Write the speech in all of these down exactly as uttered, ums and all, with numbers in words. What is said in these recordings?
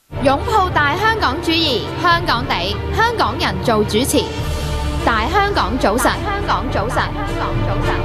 擁抱大香港主義，香港地，香港人做主持。大香港早晨，香港早晨，香港早晨。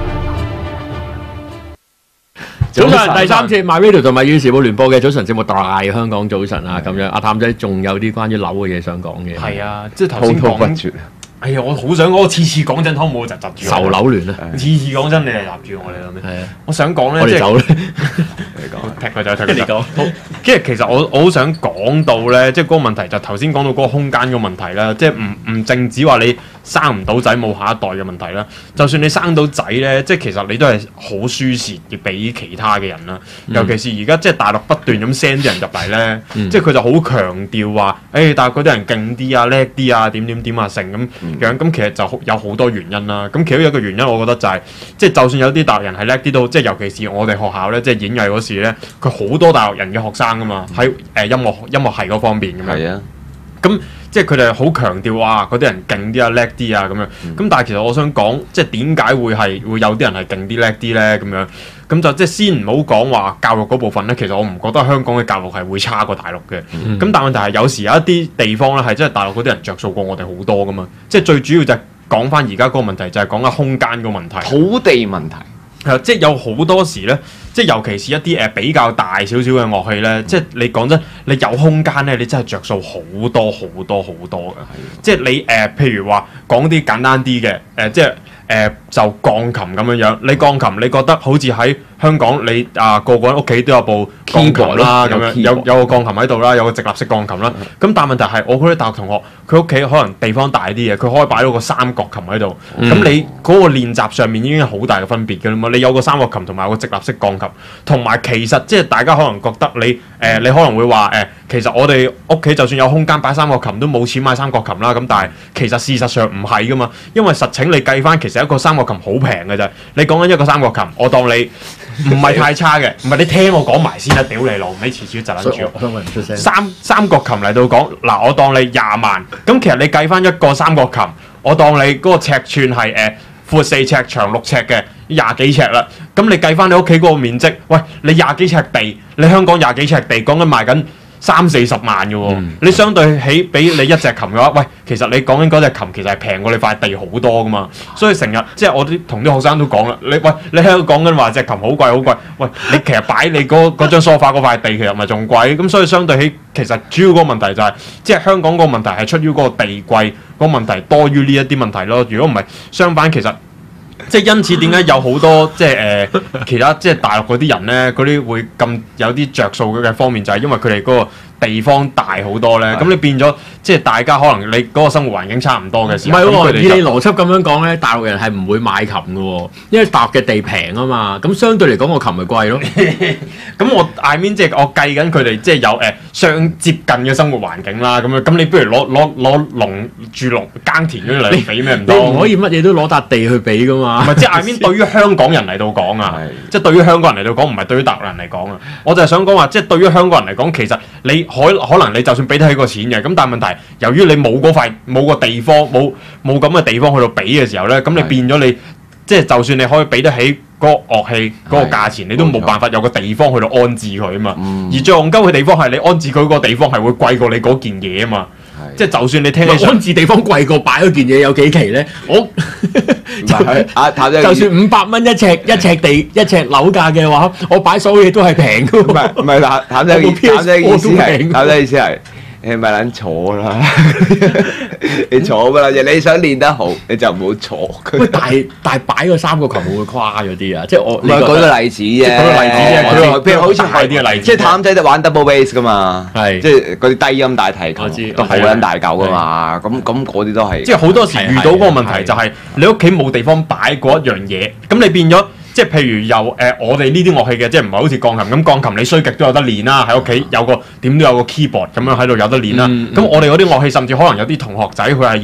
早晨，第三次 MyRadio 同埋《粵語時報》聯播嘅早晨節目《大香港早晨》啊，咁樣阿譚仔仲有啲關於樓嘅嘢想講嘅。 係啊，即係頭先講。哎呀，我好想講，我次次講真，可唔可以就窒住？ 受樓亂啊！ 次次講真，你係窒住我哋咁樣。係啊，我想講咧， 我哋走咧， 你講，踢佢走，踢佢走。好，即係其實我我好想講到咧，即係嗰個問題就頭先講到嗰個空間嘅問題啦，即係唔唔淨止話你生唔到仔冇下一代嘅問題啦，就算你生到仔咧，即係其實你都係好輸蝕嘅俾其他嘅人啦。尤其是而家即係大陸不斷咁 send 啲人入嚟咧，嗯、即係佢就好強調話，誒、哎，但係嗰啲人勁啲啊、叻啲啊、點點點啊成咁樣，咁、嗯、其實就有好多原因啦。咁其中一個原因，我覺得就係、是，即係就算有啲大陸人係叻啲都，即係尤其是我哋學校咧，即係演藝嗰時咧，佢好多大陸人嘅學生噶嘛，喺誒、呃、音樂音樂系嗰方面咁樣。係啊，咁。即係佢哋好強調哇，嗰啲人勁啲啊、叻啲啊咁樣。咁、嗯、但係其實我想講，即係點解會係會有啲人係勁啲叻啲咧？咁樣咁就即係先唔好講話教育嗰部分咧。其實我唔覺得香港嘅教育係會差過大陸嘅。咁、嗯、但係問題係有時有一啲地方咧係真係大陸嗰啲人着數過我哋好多噶嘛。即係最主要就係講翻而家嗰個問題，就係講緊空間個問題、 土地問題。 係即係有好多時咧，即係尤其是一啲誒比較大少少嘅樂器咧，嗯、即係你講真，你有空間咧，你真係着數好多好多好多嘅。的即係你誒、呃，譬如話講啲簡單啲嘅，誒、呃、即係誒、呃、就鋼琴咁樣樣。你鋼琴你覺得好似喺香港你啊個個人屋企都有部鋼琴啦，咁樣有有個鋼琴喺度啦，有個直立式鋼琴啦。咁、嗯、但係問題係，我嗰啲大學同學，佢屋企可能地方大啲嘅，佢可以擺到個三角琴喺度。咁、嗯、你嗰個練習上面已經有好大嘅分別㗎啦嘛。你有個三角琴同埋有個直立式鋼琴，同埋其實即係大家可能覺得你誒、呃、你可能會話誒、呃，其實我哋屋企就算有空間擺三角琴，都冇錢買三角琴啦。咁但係其實事實上唔係㗎嘛，因為實情你計翻，其實一個三角琴好平嘅啫。你講緊一個三角琴，我當你。唔係太差嘅，唔係你聽我講埋先啦，屌你老味，次次就撚住我。我唔出聲。三三角琴嚟到講，嗱我當你廿萬，咁其實你計翻一個三角琴，我當你嗰個尺寸係誒闊四尺、長六尺嘅廿幾尺啦，咁你計翻你屋企嗰個面積，喂你廿幾尺地，你香港廿幾尺地講緊賣緊三四十萬嘅喎，嗯、你相對起俾你一隻琴嘅話，喂，其實你講緊嗰隻琴其實係平過你塊地好多噶嘛，所以成日即係我啲同啲學生都講啦，你喂你喺度講緊話隻琴好貴好貴，喂你其實擺你嗰嗰張梳化嗰塊地其實咪仲貴，咁所以相對起其實主要嗰個問題就係、是、即係香港個問題係出於嗰個地貴嗰個問題多於呢一啲問題咯，如果唔係相反其實。即係因此點解有好多即係誒、呃、其他即係大陸嗰啲人咧，嗰啲會咁有啲着數嘅方面，就係因為佢哋嗰個地方大好多咧。咁的你變咗即係大家可能你嗰個生活環境差唔多嘅時候，唔係喎。 以你邏輯咁樣講咧，大陸人係唔會買琴嘅喎，因為大陸嘅地平啊嘛。咁相對嚟講，個琴咪貴咯。 咁我 I mean 即係我計緊佢哋即係有誒、呃、相接近嘅生活環境啦。咁樣咁你不如攞攞攞農住農耕田嗰啲嚟比咩唔得？ 你唔可以乜嘢都攞笪地去比噶嘛。 唔係即係 I mean 對於香港人嚟到講啊，即係對於香港人嚟到講，唔係對於大陸人嚟講啊。我就係想講話，即係對於香港人嚟講，其實你可可能你就算俾得起個錢嘅，咁但係問題，由於你冇嗰塊冇個地方，冇冇咁嘅地方去到比嘅時候咧，咁你變咗你即係就算你可以俾得起嗰個樂器嗰個價錢，你都冇辦法有個地方去到安置佢啊嘛。嗯、而最戇鳩嘅地方係你安置佢個地方係會貴過你嗰件嘢啊嘛。即係就算你聽起安置地方貴過擺嗰件嘢有幾期咧？我就就算五百蚊一尺一尺地一尺樓價嘅話，我擺所有嘢都係平㗎。 唔係唔係，譚譚仔譚仔意思係譚仔意思係。你咪撚坐啦！你坐㗎啦，你想練得好，你就唔好坐。 喂，但係但係擺個三個琴會唔會誇咗啲啊？即係我唔係舉個例子啫，舉個例子啫。佢譬如好似係啲嘅例子， 即係譚仔就玩 double bass 㗎嘛， 係即係嗰啲低音大提琴都好撚大嚿㗎嘛。咁咁嗰啲都係。 即係好多時遇到嗰個問題就係你屋企冇地方擺嗰一樣嘢，咁你變咗。即係譬如有誒、呃、我哋呢啲樂器嘅，即係唔係好似鋼琴咁，鋼琴你衰極都有得練啦，喺屋企有個點都有個 keyboard 咁樣喺度有得練啦。咁、嗯嗯、我哋嗰啲樂器，甚至可能有啲同學仔佢係要誒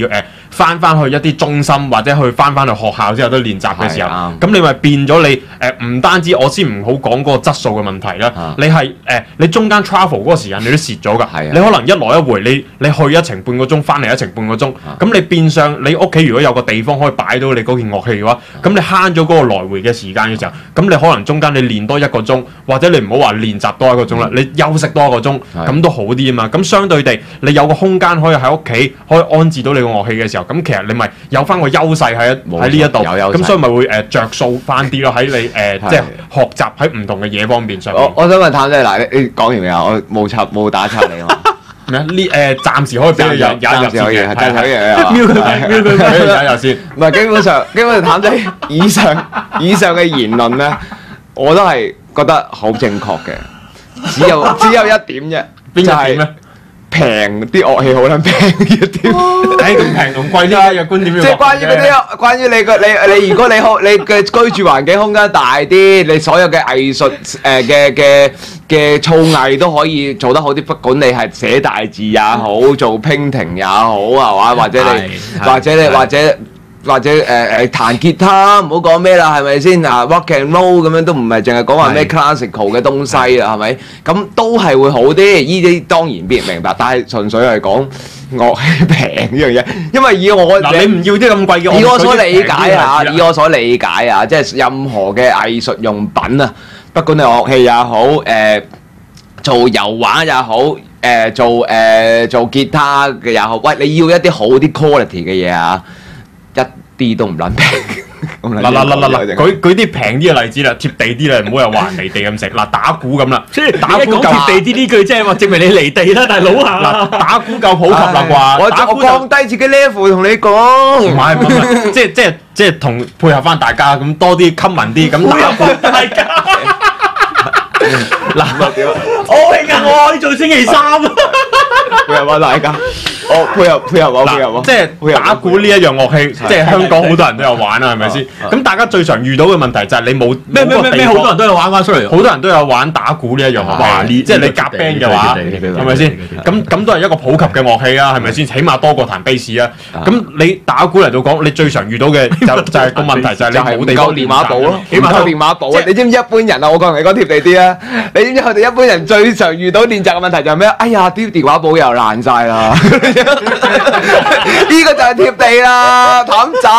翻翻去一啲中心或者去翻翻去學校之後都練習嘅時候，咁你咪變咗你誒唔單止我先唔好講嗰個質素嘅問題啦，你係誒你中間 travel 嗰個時間你都蝕咗㗎，你可能一來一回你你去一程半個鐘，翻嚟一程半個鐘，咁你變相你屋企如果有個地方可以擺到你嗰件樂器嘅話，咁你慳咗嗰個來回嘅時間嘅時候，咁你可能中間你練多一個鐘，或者你唔好話練習多一個鐘啦，你休息多一個鐘，咁都好啲啊嘛。咁相對地，你有個空間可以喺屋企可以安置到你個樂器嘅時候，咁其實你咪有翻個優勢喺喺呢一度，咁所以咪會誒著數翻啲咯喺你誒即係學習喺唔同嘅嘢方面上面。 我我想問譚仔，嗱你你講完未啊？我冇插冇打岔你啊嘛。 咩啊？呢誒暫時可以俾你有有入先嘅， 係係係瞄佢瞄佢俾你有入先。 唔係基本上，基本上譚仔以上以上嘅言論咧，我都係覺得好正確嘅，只有只有一點啫， 邊一點咧？ 平啲樂器好撚平一點， 誒咁平同貴啲嘅觀點要。 即係關於嗰啲，關於你個你你如果你好你嘅居住環境空間大啲，你所有嘅藝術誒嘅嘅嘅造藝都可以做得好啲，不管你係寫大字也好，做 painting 也好係嘛，或者你或者你或者。或者誒誒、呃、彈吉他，唔好講咩啦，係咪先啊 ？rock and roll 咁樣都唔係淨係講話咩 classical 嘅東西啊，係咪？咁都係會好啲，呢啲當然必然明白，但係純粹係講樂器平呢樣嘢，因為以我嗱你唔要啲咁貴嘅， 以我所理解啊，以我所理解啊，即係任何嘅藝術用品啊，不管你樂器也好，誒、呃、做油畫也好，誒、呃、做誒、呃、做吉他嘅也好，喂，你要一啲好啲 quality 嘅嘢啊！一啲都唔撚平， 嗱嗱嗱嗱嗱，舉舉啲平啲嘅例子啦，貼地啲啦，唔好又話離地咁食。嗱打鼓咁啦，即係打鼓夠貼地啲呢句，即係話證明你離地啦，大佬啊！嗱打鼓夠普及啦啩， 我我降低自己 level 同你講， 唔係唔係，即係即係即係同配合翻大家咁多啲 common 啲咁打鼓大家。嗱我係㗎，我可以做星期三啊！ 配合翻大家。我配合配合我配合我， 即係打鼓呢一樣樂器，即係香港好多人都有玩啦，係咪先？咁大家最常遇到嘅問題就係你冇咩咩咩咩，好多人都有玩翻出嚟，好多人都有玩打鼓呢一樣樂器，即係你夾 band 嘅話，係咪先？咁咁都係一個普及嘅樂器啊，係咪先？起碼多過彈 bass 啊。咁你打鼓嚟到講，你最常遇到嘅就就係個問題就係你冇地方電話簿咯，起碼電話簿啊！你知唔知一般人啊？我講嚟講貼地啲啊！你知唔知佢哋一般人最常遇到練習嘅問題就係咩？哎呀，啲電話簿又爛晒啦！呢個就係貼地啦，譚仔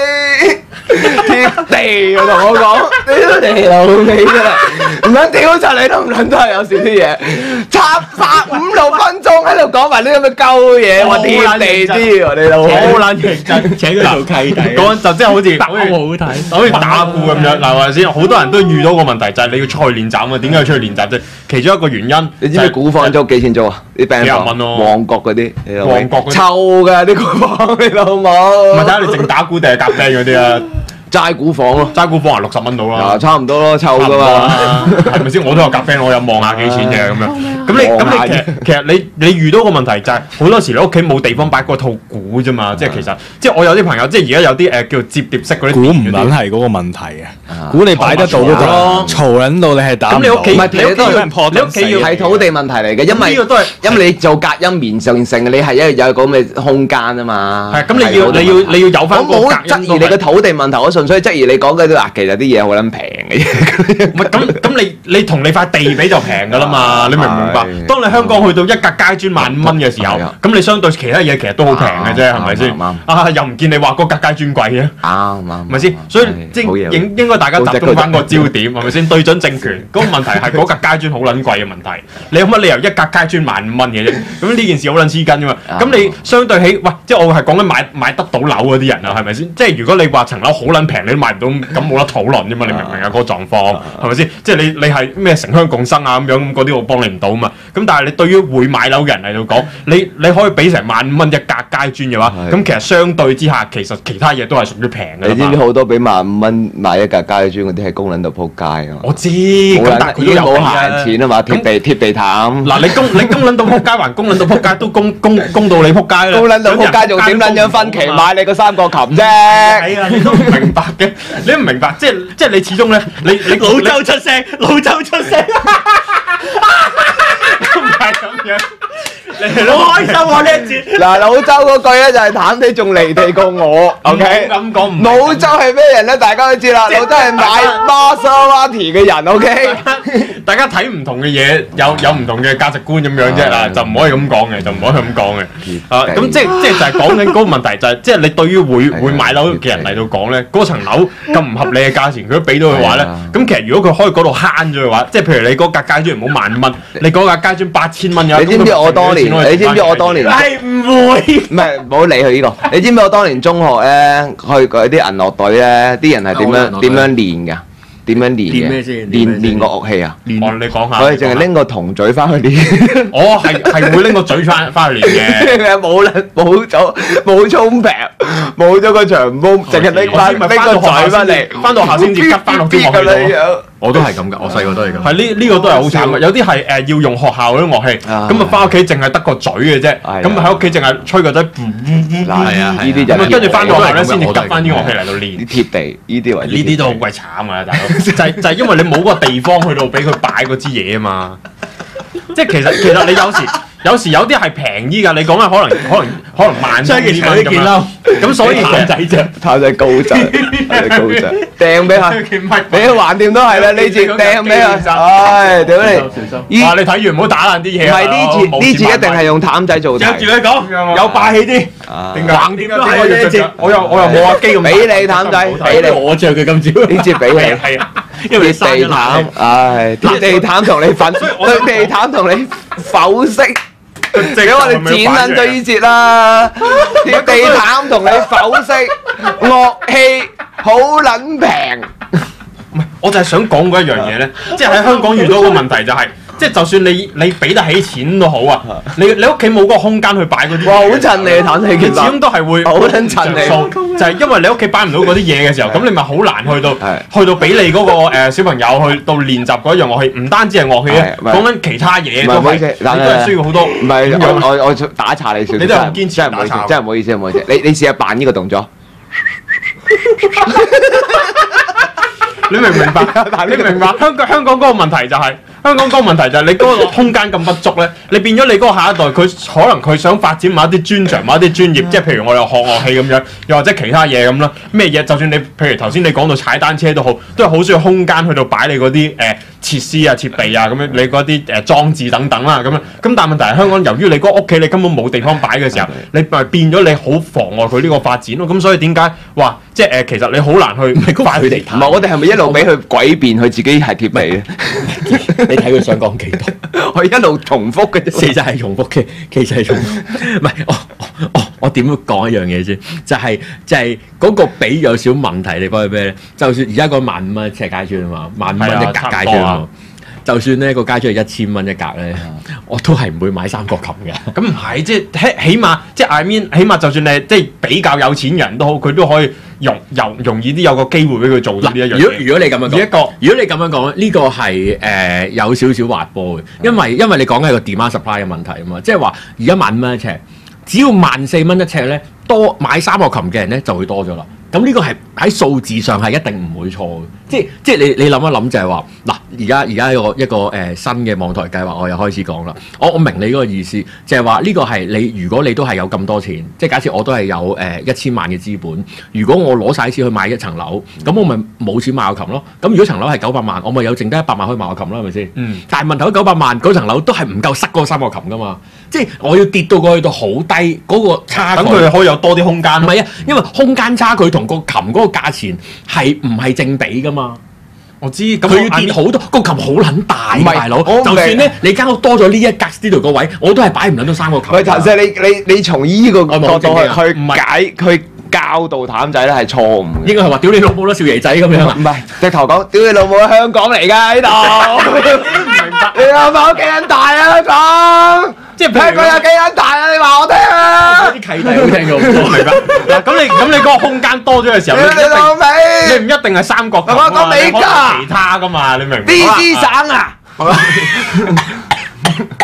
貼地啊！同我講，屌你老味㗎啦，唔撚屌柒你都唔撚都係有時啲嘢插插五六分鐘喺度講埋呢咁嘅鳩嘢，我貼地啲喎，你老味好撚認真，請佢做契弟， 講就即係好似打鼓好睇， 好似打鼓咁樣嗱，係咪先？好多人都遇到個問題就係你要出去練習啊嘛，點解要出去練習啫？其中一個原因， 你知唔知鼓房租幾錢租啊？啲 band 房旺角嗰啲， 旺角臭㗎啲鼓房，你老母。 唔係睇下你淨打鼓定係夾 band 嗰啲啊？ 齋鼓房咯， 齋鼓房係六十蚊到啦， 差唔多咯，臭㗎嘛， 係咪先？我都有夾 band，我有望下幾錢嘅咁樣。咁你咁你其實其實你你遇到個問題就係好多時你屋企冇地方擺嗰套鼓啫嘛，即係其實即係我有啲朋友即係而家有啲誒叫摺疊式嗰啲鼓唔撚係嗰個問題嘅，鼓你擺得到嗰種嘈撚到你係打唔到。 咁你屋企唔係你都係破你屋企要係土地問題嚟嘅，因為呢個都係因為你做隔音棉上性，你係一有咁嘅空間啊嘛。 係咁你要你要你要有翻個隔音。 我冇質疑你嘅土地問題，我純粹質疑你講嘅都嗱，其實啲嘢好撚平嘅啫。 唔係咁咁你你同你塊地比就平㗎啦嘛，你明唔明白？當你香港去到一格階磚萬五蚊嘅時候，咁你相對其他嘢其實都好平嘅啫，係咪先？啊，又唔見你話嗰格階磚貴嘅， 啱啱， 咪先？所以即係應應該大家集中翻個焦點，係咪先？對準政權嗰個問題係嗰格階磚好撚貴嘅問題，你有乜理由一格階磚萬五蚊嘅啫？咁呢件事好撚黐筋㗎嘛？咁你相對起，喂，即係我係講緊買買得到樓嗰啲人啊，係咪先？即係如果你話層樓好撚平，你都買唔到，咁冇得討論啫嘛？你明唔明啊？嗰個狀況係咪先？即係你你係咩城鄉共生啊咁樣，咁嗰啲我幫你唔到啊嘛。咁但係你對於會買樓嘅人嚟到講，你你可以俾成萬五蚊一格階磚嘅話，咁其實相對之下，其實其他嘢都係屬於平嘅。 你知唔知好多俾萬五蚊買一格階磚嗰啲係供撚到撲街啊？ 我知，咁但係已經冇閒錢啊嘛，貼地貼地毯。 嗱，你供你供撚到撲街還供撚到撲街，都供供供到你撲街啦。 供撚到撲街仲點撚樣分期買你個三角琴啫？ 係啊，你都唔明白嘅，你唔明白，即係即係你始終咧，你你老周出聲，老周出聲。 唔係咁樣， 好開心喎呢一節。 嗱，老周嗰句咧就係譚仔仲離地過我，OK？ 咁講唔老周係咩人咧？大家都知啦，老周係買 Maserati 嘅人，OK？ 大家睇唔同嘅嘢，有有唔同嘅價值觀咁樣啫啦，就唔可以咁講嘅，就唔可以咁講嘅。啊，咁即係即係就係講緊嗰個問題，就係即係你對於會會買樓嘅人嚟到講咧，嗰層樓咁唔合理嘅價錢，佢都俾到嘅話咧，咁其實如果佢可以嗰度慳咗嘅話，即係譬如你嗰格街磚唔好萬蚊，你嗰格街磚八千蚊嘅， 你知唔知我當年？你知唔知我當年？ 係唔會？ 唔係，唔好理佢呢個。你知唔知我當年中學咧，去嗰啲銀樂隊咧，啲人係點樣點樣練㗎？點樣練嘅？ 練咩先？ 練練個樂器啊！ 哦，你講下。 我哋淨係拎個銅嘴翻去練。 我係係會拎個嘴翻翻去練嘅。 冇啦，冇咗冇沖平，冇咗個長風，淨係拎翻拎個嘴翻嚟， 翻到校先至吉翻落啲樂器度。 我都係咁噶，我細個都係咁。 係呢呢個都係好慘嘅，有啲係誒要用學校嗰啲樂器，咁啊翻屋企淨係得個嘴嘅啫，咁啊喺屋企淨係吹個嘴， 係啊，呢啲就咁跟住翻到學校咧先至吉翻啲樂器嚟到練。 貼地呢啲為呢啲都好鬼慘啊，大佬！就係就係因為你冇個地方去到俾佢擺嗰支嘢啊嘛，即係其實其實你有時。有時有啲係平啲㗎，你講緊可能可能可能萬幾蚊咁樣，咁所以譚仔啫， 譚仔高質，譚仔高質，掟俾佢，俾佢橫掂都係啦，呢節掟俾佢，唉，屌你！ 哇，你睇完唔好打爛啲嘢。 唔係呢節呢節一定係用譚仔做題。 著住你講，有霸氣啲，點解？橫掂都係呢節，我又我又冇阿基咁。 俾你譚仔，俾你我著嘅今朝， 呢節俾你。 係啊， 因為你地毯，唉，貼地毯同你粉，貼地毯同你剖析。俾我哋剪撚咗呢節啦，貼地毯同你剖析樂器好撚平。 唔係，我就係想講嗰一樣嘢咧，即係喺香港遇到個問題就係、是，即係就算你你俾得起錢都好啊，你你屋企冇嗰個空間去擺嗰啲， 哇！好襯你啊，譚仔，其實始終都係會好撚襯你， 就係因為你屋企擺唔到嗰啲嘢嘅時候，咁你咪好難去到去到俾你嗰、那個、呃、小朋友去到練習嗰一樣樂器，唔單止係樂器咧，講緊其他嘢都係，你都係需要好多。 唔係我我我打岔你少少， 你都係好堅持真係唔好意思，真係唔好意思，唔好意思。你你試下扮呢個動作。 你明唔明白？你明唔明白？香港香港嗰個問題就係、是、香港嗰個問題就係你嗰個空間咁不足咧，你變咗你嗰個下一代，佢可能佢想發展某一啲專長、某一啲專業，即係譬如我哋學樂器咁樣，又或者其他嘢咁啦。咩嘢？就算你譬如頭先你講到踩單車都好，都係好需要空間去到擺你嗰啲誒設施啊、設備啊咁樣，你嗰啲誒裝置等等啦咁樣。咁但係問題係香港由於你嗰個屋企你根本冇地方擺嘅時候，你咪變咗你好妨礙佢呢個發展咯。咁所以點解話即係誒、呃、其實你好難去擺佢地毯？ 唔係我哋係咪一路俾佢詭辯佢自己係貼地咧？ 你睇佢想講幾多？ 我一路重複嘅啫， 其實係重複嘅，其實係重複。唔係我我我點樣講一樣嘢先？就係、是、就係、是、嗰個比有少問題，你講係咩咧？就算而家講萬五蚊一尺街磚啊嘛，萬五蚊一格街磚啊。就算咧個街磚係一千蚊一格咧，我都係唔會買三角琴嘅。 咁唔係，即係起起碼，即係 I mean，起碼就算你即係比較有錢人都好，佢都可以容容容易啲有個機會俾佢做到呢一樣嘢。 如果如果你咁樣講， 一個如果你咁樣講咧，呢、這個係誒、呃、有少少滑坡嘅，因為因為你講緊係個 demand supply 嘅問題啊嘛，即係話而家萬五蚊一尺，只要萬四蚊一尺咧，多買三角琴嘅人咧就會多咗啦。咁呢個係喺數字上係一定唔會錯嘅，即係即係你你諗一諗就係話嗱，而家而家一個一個誒、呃、新嘅網台計劃，我又開始講啦。我我明你嗰個意思，就係話呢個係你如果你都係有咁多錢，即係假設我都係有誒一千萬嘅資本，如果我攞晒錢去買一層樓，咁我咪冇錢買個琴咯。咁如果層樓係九百萬，我咪有剩低一百萬可以買個琴咯，係咪先？嗯。但係問題嗰九百萬嗰層樓都係唔夠塞嗰三個琴噶嘛，即係我要跌到過去到好低嗰、嗰個差距， 等佢可以有多啲空間。 唔係啊，因為空間差距同個琴嗰個價錢係唔係正比噶嘛？ 我知，咁佢要跌好多，個琴好撚大， 唔係大佬。就算咧，你間屋多咗呢一格 studio 個位，我都係擺唔撚到三個琴。 喂，陳 Sir，你你你從依個角度去去唔係解去教導譚仔咧係錯誤嘅。 應該係話屌你老母啦，少爺仔咁樣啊！ 唔係，直頭講屌你老母，香港嚟㗎呢度。 明白。 你阿媽幾撚大啊？香港， 即係香港有幾撚大啊？你話我聽啊！ 啲契弟好聽過好多， 明白。嗱，咁你咁你嗰個空間多咗嘅時候， 屌你老味！ 你唔一定係三角琴我講美加其他噶嘛，你明唔明？ B C 省啊！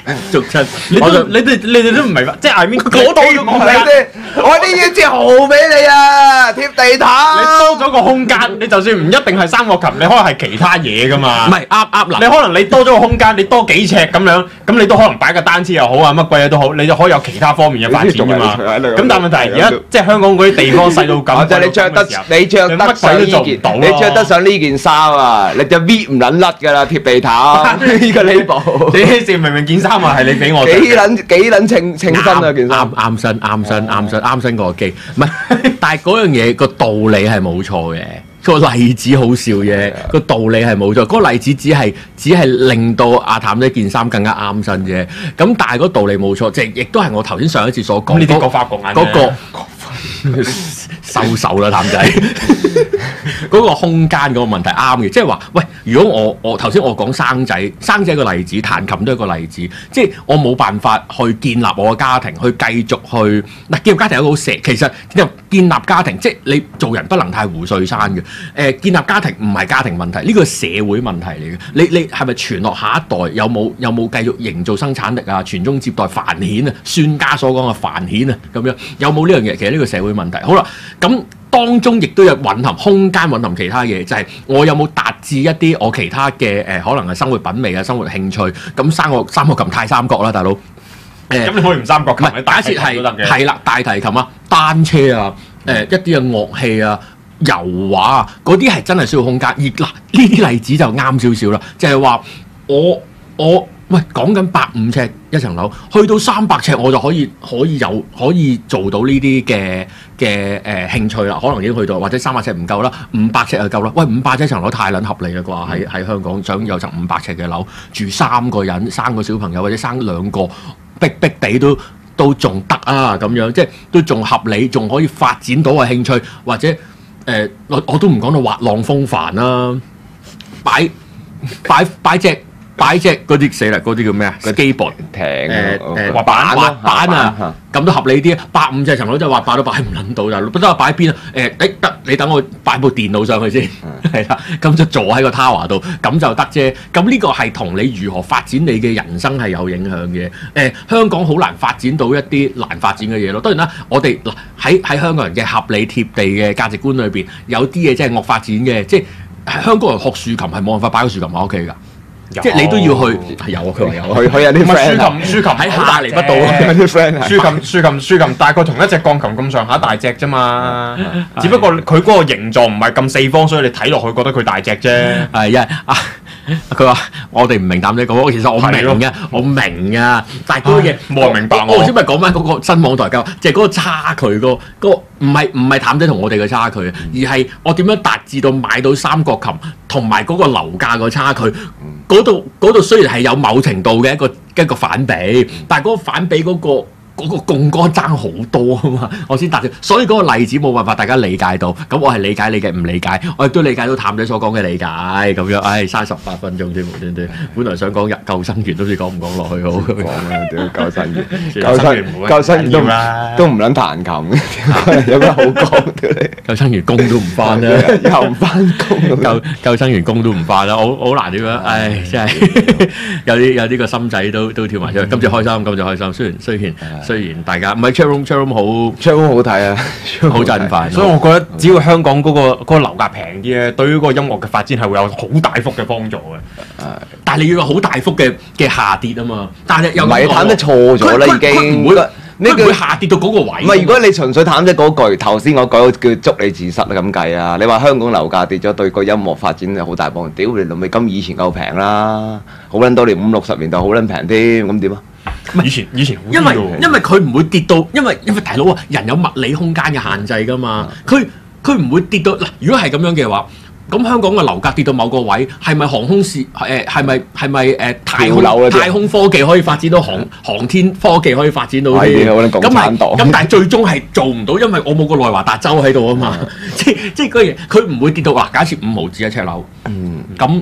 逐親， 你都我就你哋你哋都唔明白，即係 I mean 嗰度唔係啲，我啲要支豪俾你啊，貼地毯。 你多咗個空間，你就算唔一定係三角琴，你可能係其他嘢噶嘛。 唔係啱啱嗱， 你可能你多咗個空間，你多幾尺咁樣，咁你都可能擺個單車又好啊，乜鬼嘢都好，你就可以有其他方面嘅發展噶嘛。咁但係問題係而家即係香港嗰啲地方細到咁， 就係你着得你着得上呢件，你着得上呢件衫啊，你就 V 唔撚甩㗎啦，貼地毯呢個 label。 你明明件衫啊係你俾我着幾撚幾撚稱稱身啊件衫。 啱啱身啱身啱身啱身個機，唔係，但係嗰樣嘢個道理係冇錯嘅，個例子好笑啫，個道理係冇錯，嗰個例子只係只係令到阿譚呢件衫更加啱身啫。咁但係個道理冇錯，即係亦都係我頭先上一次所講呢啲國法國眼嗰個收手啦，譚仔。嗰個空間嗰個問題啱嘅，即係話，喂，如果我我頭先我講生仔，生仔個例子，彈琴都係一個例子，即係我冇辦法去建立我嘅家庭，去繼續去嗱建立家庭有個好蛇，其實建立家庭，即係你做人不能太胡碎山嘅。誒、呃，建立家庭唔係家庭問題，呢個係社會問題嚟嘅。你你係咪傳落下一代？有冇有冇繼續營造生產力啊？傳宗接代繁衍啊？孫家所講嘅繁衍啊，咁樣有冇呢樣嘢？其實呢個社會問題。好啦，咁。當中亦都有蘊含空間，蘊含其他嘢，就係、是、我有冇達至一啲我其他嘅誒、呃，可能係生活品味啊、生活興趣。咁三個三個琴太三角啦，大佬。誒、呃， 咁你可以唔三角琴， 唔係，假設係係啦，大提琴啊、單車啊、誒、呃、一啲嘅樂器啊、油畫啊，嗰啲係真係需要空間。而嗱呢啲例子就啱少少啦，就係、是、話我我。喂，講緊百五尺一層樓，去到三百尺我就可以可以有可以做到呢啲嘅嘅誒興趣啦，可能已經去到，或者三百尺唔夠啦，五百尺就夠啦。喂，五百尺一層樓太撚合理啦啩？喺喺香港想有層五百尺嘅樓，住三個人，生個小朋友或者生兩個，逼逼地都都仲得啊！咁樣即係都仲合理，仲可以發展到嘅興趣，或者誒、呃、我我都唔講到滑浪風帆啦，擺擺擺隻。擺隻嗰啲死啦，嗰啲叫咩啊？機膊艇誒誒滑板滑板啊，咁都合理啲啊！百五隻層樓真係滑板都擺唔撚到，就不知我擺邊啊？誒誒得，你等我擺部電腦上去先，係啦，咁就坐喺個 tower 度，咁就得啫。咁呢個係同你如何發展你嘅人生係有影響嘅。誒，香港好難發展到一啲難發展嘅嘢咯。當然啦，我哋嗱喺喺香港人嘅合理貼地嘅價值觀裏邊，有啲嘢真係惡發展嘅，即係香港人學豎琴係冇辦法擺個豎琴喺屋企㗎。即係你都要去，有啊，佢話有啊， 佢佢有啲 friend 豎琴豎琴喺下嚟不到有啲 friend 豎琴豎琴豎琴大概同一隻鋼琴咁上下大隻啫嘛，只不過佢嗰個形狀唔係咁四方，所以你睇落去覺得佢大隻啫。 係因為啊，佢話我哋唔明淡你講，其實我明嘅，我明啊，但係嗰個嘢冇人明白我。 我頭先咪講翻嗰個新網台交，即係嗰個差距個嗰個唔係唔係譚仔同我哋嘅差距，而係我點樣達至到買到三角琴同埋嗰個樓價個差距。嗰度嗰度雖然係有某程度嘅一個一個反比，但係嗰個反比嗰、嗰個。嗰個槓桿爭好多啊嘛，我先達到，所以嗰個例子冇辦法大家理解到，咁我係理解你嘅唔理解，我亦都理解到譚仔所講嘅理解咁樣，唉，嘥十八分鐘先無端端，本來想講入救生員都唔知講唔講落去好。 講啊，屌救生員， 救生員救生員都都唔撚彈琴，有咩好講？ 救生員工都唔翻啦， 又唔翻工， 救救生員工都唔翻啦，好好難點樣？唉，真係有啲有啲個心仔都都跳埋出去，今次開心，今次開心，雖然雖然。雖然大家唔係 chat room chat room 好 chat room 好睇啊， 好振奮， 所以我覺得只要香港嗰、嗰個嗰、嗰個樓價平啲咧，對於嗰個音樂嘅發展係會有好大幅嘅幫助嘅。 誒，但係你要有好大幅嘅嘅下跌啊嘛，但係又唔係譚得錯咗啦已經， 佢唔會佢唔會下跌到嗰個位。 唔係如果你純粹譚得嗰句頭先我講叫捉你自失咁計啊，你話香港樓價跌咗對個音樂發展有好大幫助，屌你老味咁以前夠平啦，好撚多年五六十年代好撚平添，咁點啊？ 以前以前好因為因為佢唔會跌到，因為因為大佬啊，人有物理空間嘅限制㗎嘛，佢佢唔會跌到嗱。如果係咁樣嘅話，咁香港嘅樓價跌到某個位，係咪航空事誒係咪係咪誒太空太空科技可以發展到航航天科技可以發展到啲？咁係咁，但係最終係做唔到，因為我冇個內華達州喺度啊嘛。即即嗰嘢佢唔會跌到嗱。假設五毫紙一尺樓，咁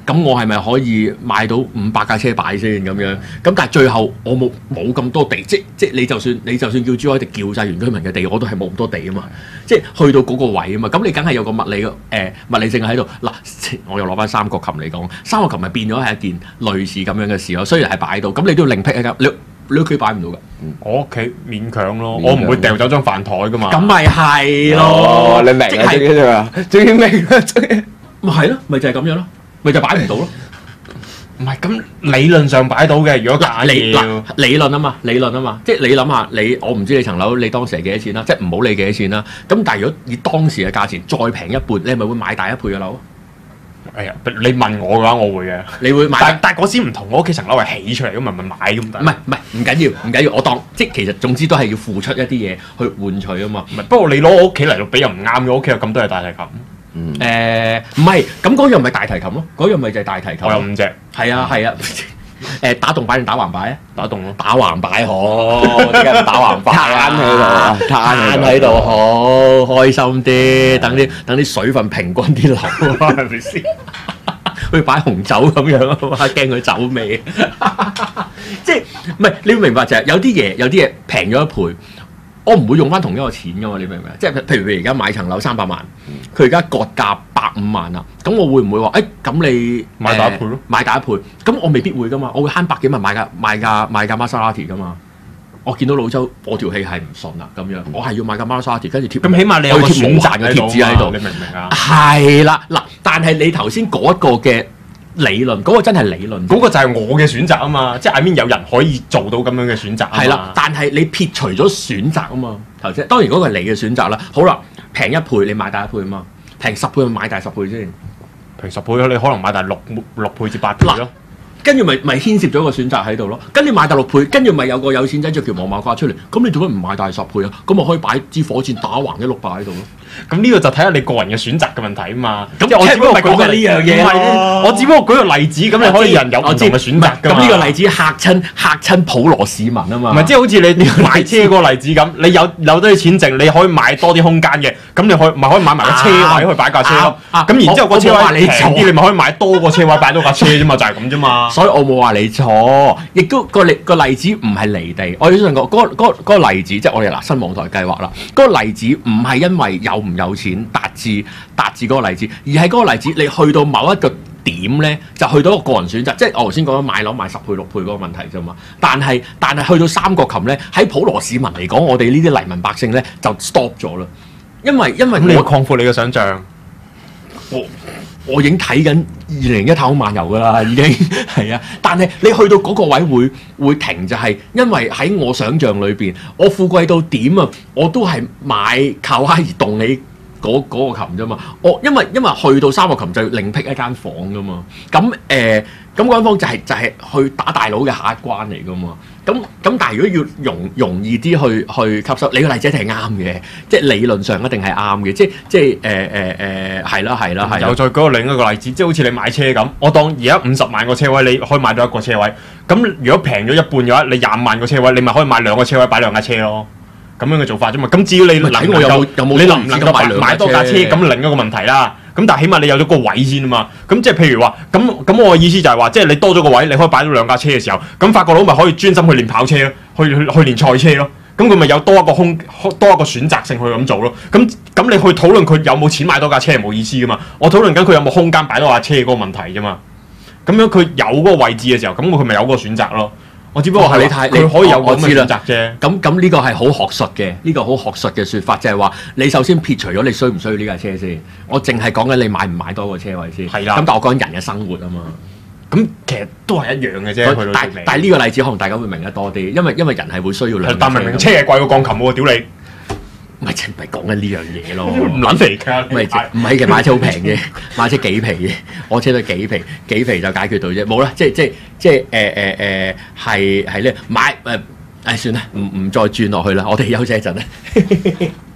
咁我係咪可以買到五百架車擺先咁樣？咁但係最後我冇冇咁多地，即即你就算你就算叫珠海地叫晒原居民嘅地，我都係冇咁多地啊嘛。即係去到嗰個位啊嘛，咁你梗係有個物理嘅誒、呃、物理性喺度。嗱，我又攞翻三角琴嚟講，三角琴咪變咗係一件類似咁樣嘅事咯。雖然係擺到，咁你都要另闢一間，你你屋企擺唔到㗎。 我屋企勉強咯， 勉強我唔會掉走張飯台噶嘛。 咁咪係咯， 哦，你明啊？ 即係終於啊，終於明啦，終於。 咪係咯，咪就係咁樣咯，咪就擺唔到咯。 唔係咁理論上擺到嘅，如果假理要嗱理論啊嘛，理論啊嘛，即係你諗下，你我唔知你層樓你當時係幾多錢啦，即係唔好理幾多錢啦。咁但係如果以當時嘅價錢再平一半，你係咪會買大一倍嘅樓？ 哎呀，你問我嘅話，我會嘅。 你會買但但嗰時唔同，我屋企層樓係起出嚟嘅，咪咪買咁得。 唔係唔係唔緊要唔緊要，我當即係其實總之都係要付出一啲嘢去換取啊嘛。 唔係，不過你攞我屋企嚟到比又唔啱嘅，我屋企有咁多係大提琴， 誒唔係，咁嗰樣咪大提琴咯，嗰樣咪就係大提琴。 我有五隻， 係啊係啊，誒打棟擺定打橫擺啊？ 打動咯。 打橫擺好，點解唔打橫擺啊？ 攤喺度啊攤喺度攤喺度好開心啲，等啲等啲水分平均啲流啊，係咪先？好似擺紅酒咁樣啊嘛，驚佢走味。即係唔係？你要明白就係有啲嘢有啲嘢平咗一倍。我唔會用翻同一個錢噶嘛，你明唔明？即係譬如譬如而家買層樓三百萬，佢而家割價百五萬啦，咁我會唔會話誒咁你買大一倍咯？ 買大一倍，咁我未必會噶嘛，我會慳百幾萬買架買架買架 Maserati 噶嘛。我見到老周我條氣係唔順啦，咁樣我係要買架 Maserati，跟住貼。 咁起碼你有個我要貼選擇無限嘅貼紙喺度， 你明唔明啊？ 係啦，嗱，但係你頭先嗰一個嘅理論，嗰個真係理論， 嗰個就係我嘅選擇啊嘛，即係 I mean 有人可以做到咁樣嘅選擇啊嘛。 係啦，但係你撇除咗選擇啊嘛，頭先當然嗰個係你嘅選擇啦。好啦，平一倍你買大一倍啊嘛，平十倍咪買大十倍先。 平十倍你可能買大六六倍至八倍咯。 跟住咪咪牽涉咗個選擇喺度咯，跟住買大六倍，跟住咪有個有錢仔着條黃馬褂出嚟，咁你做乜唔買大十倍啊？咁我可以擺支火箭打橫一碌擺喺度咯。 咁呢個就睇下你個人嘅選擇嘅問題啊嘛。 咁即係我只不過舉個講緊呢樣嘢唔係我只不過舉個例子，咁你可以人有唔同嘅選擇㗎嘛。 咁呢個例子嚇親嚇親普羅市民啊嘛。 唔係即係好似你買車嗰個例子咁，你有有多啲錢剩，你可以買多啲空間嘅，咁你可以咪可以買埋個車位去擺架車咯。咁然之後個車位平啲，你咪可以買多個車位擺多架車啫嘛，就係咁啫嘛。 所以我冇話你錯，亦都個例個例子唔係離地。我哋想講嗰嗰嗰個例子，即係我哋嗱新網台計劃啦。嗰個例子唔係因為有唔有錢達至達至嗰個例子，而係嗰個例子你去到某一個點咧，就去到一個個人選擇。即係我頭先講咗買樓買十倍六倍嗰個問題啫嘛。但係但係去到三角琴咧，喺普羅市民嚟講，我哋呢啲黎民百姓咧就 stop 咗啦。因為因為咁你要我擴闊你嘅想像。 我我已經睇緊二零一太空漫遊㗎啦，已經係啊！但係你去到嗰個位會會停，就係因為喺我想像裏邊，我富貴到點啊，我都係買靠哈爾動起嗰嗰個琴啫嘛。我因為因為去到三個琴就要另闢一間房㗎嘛。咁誒咁嗰間房就係、是、就係、是、去打大佬嘅下一關嚟㗎嘛。咁咁但係如果要容容易啲去去吸收，你個例子一定係啱嘅，即係理論上一定係啱嘅，即係即係誒誒誒係啦係啦係。 又再舉個另一個例子，即係好似你買車咁，我當而家五十萬個車位，你可以買到一個車位。咁如果平咗一半嘅話，你廿五萬個車位，你咪可以買兩個車位擺兩架車咯。咁樣嘅做法啫嘛。咁只要你能睇我有冇有冇你能唔能夠買買買多架車，咁另一個問題啦。咁但係起碼你有咗個位先啊嘛。咁即係譬如話，咁咁我嘅意思就係話，即係你多咗個位，你可以擺到兩架車嘅時候，咁法國佬咪可以專心去練跑車咯，去去去練賽車咯。咁佢咪有多一個空多一個選擇性去咁做咯。咁咁你去討論佢有冇錢買多架車係冇意思噶嘛。我討論緊佢有冇空間擺多架車嗰個問題啫嘛。咁樣佢有嗰個位置嘅時候，咁佢咪有嗰個選擇咯。我只不過係你睇，佢可以有咁嘅選擇啫。 咁咁呢個係好學術嘅，呢個好學術嘅説法，就係話你首先撇除咗你需唔需要呢架車先。我淨係講緊你買唔買多個車位先。 係啦。 咁但係我講緊人嘅生活啊嘛。 咁其實都係一樣嘅啫。 但但係呢個例子可能大家會明得多啲，因為因為人係會需要兩。 但明明車係貴過鋼琴喎，屌你！ 咪就係講緊呢樣嘢咯， 唔撚嚟㗎。 唔係唔係嘅，買車好平嘅，買車幾皮嘅，我車都幾皮幾皮就解決到啫，冇啦，即係即係即係誒誒誒係係咧買誒誒算啦，唔唔再轉落去啦，我哋休息一陣啦。